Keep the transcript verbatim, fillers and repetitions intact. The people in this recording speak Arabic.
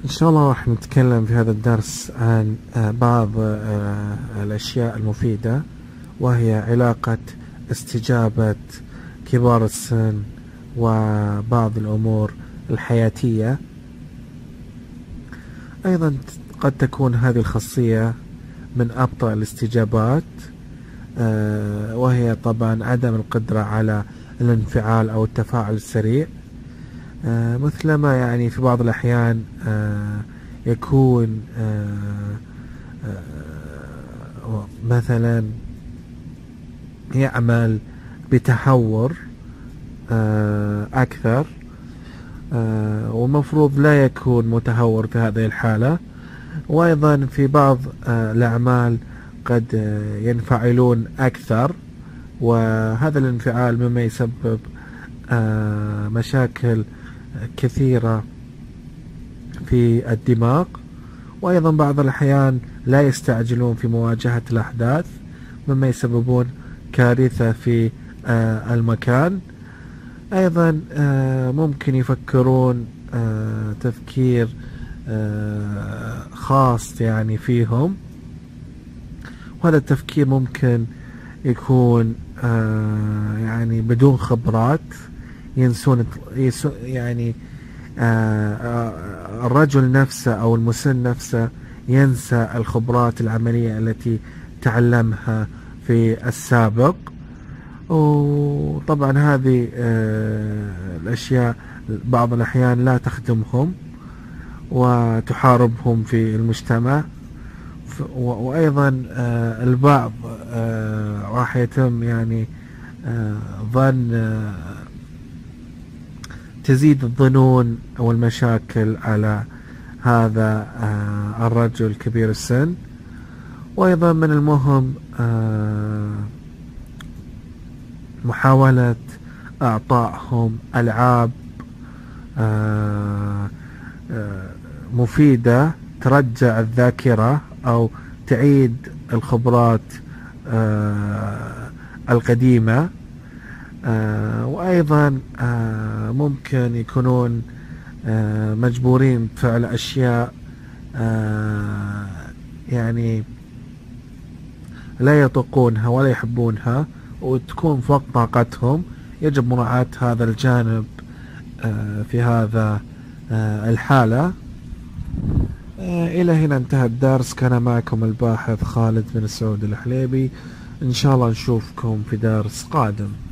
إن شاء الله راح نتكلم في هذا الدرس عن بعض الأشياء المفيدة، وهي علاقة استجابة كبار السن وبعض الأمور الحياتية. أيضا قد تكون هذه الخاصية من أبطأ الاستجابات، وهي طبعا عدم القدرة على الانفعال أو التفاعل السريع، مثلما يعني في بعض الأحيان يكون مثلا يعمل بتهور أكثر، ومفروض لا يكون متهور في هذه الحالة. وأيضا في بعض الأعمال قد ينفعلون أكثر، وهذا الانفعال مما يسبب مشاكل كثيرة في الدماغ. وأيضا بعض الأحيان لا يستعجلون في مواجهة الأحداث، مما يسببون كارثة في المكان. أيضا ممكن يفكرون تفكير خاص يعني فيهم، وهذا التفكير ممكن يكون يعني بدون خبرات. ينسون يعني الرجل نفسه أو المسن نفسه ينسى الخبرات العملية التي تعلمها في السابق. وطبعا هذه الأشياء بعض الأحيان لا تخدمهم وتحاربهم في المجتمع. وأيضا البعض راح يتم يعني ظن تزيد الظنون أو المشاكل على هذا الرجل كبير السن. وأيضا من المهم محاولة أعطائهم ألعاب مفيدة ترجع الذاكرة أو تعيد الخبرات القديمة. وأيضا ممكن يكونون مجبورين بفعل أشياء يعني لا يطيقونها ولا يحبونها وتكون فوق طاقتهم. يجب مراعاة هذا الجانب في هذا الحالة. إلى هنا انتهى الدرس. كان معكم الباحث خالد بن سعود الحليبي. إن شاء الله نشوفكم في درس قادم.